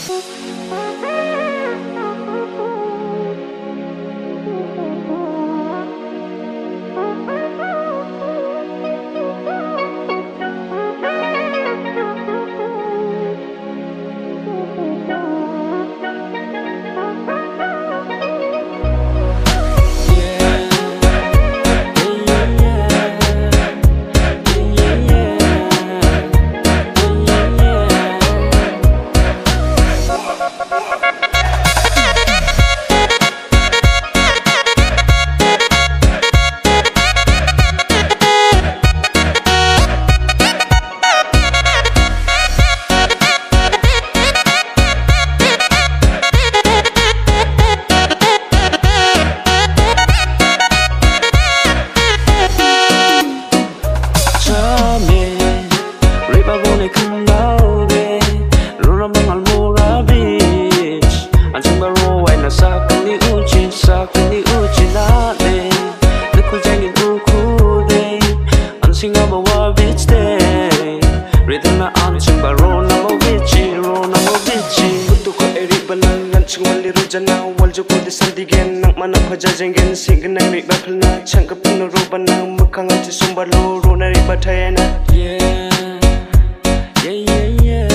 Jajangan singgenang rik bakalna cangkep penuh robanang mekang ati sumbar loro nari batayana yeah yeah yeah yeah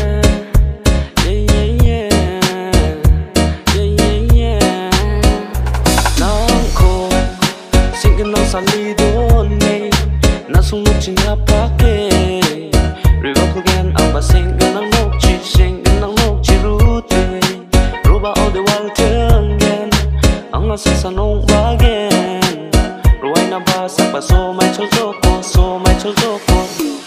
yeah yeah yeah yeah nangko singgenang salidone nasung nucin apake rivakugan amba singgenang nokci rute roba ode waltengen anga sasanong bagen ruai na basa pa so mai chojoko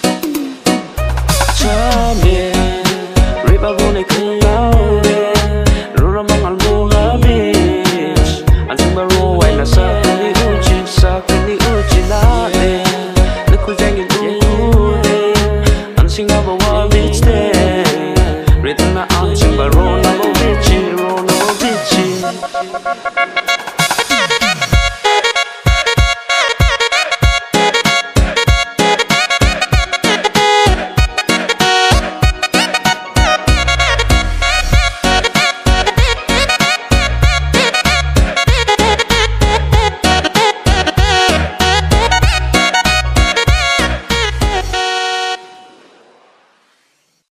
chame riba gone kulawe rura mangal bunga beach anjing baru wai na sakni uchi lade lekul jangin ude anjing abawa beach de rita na anjing baru na mo beach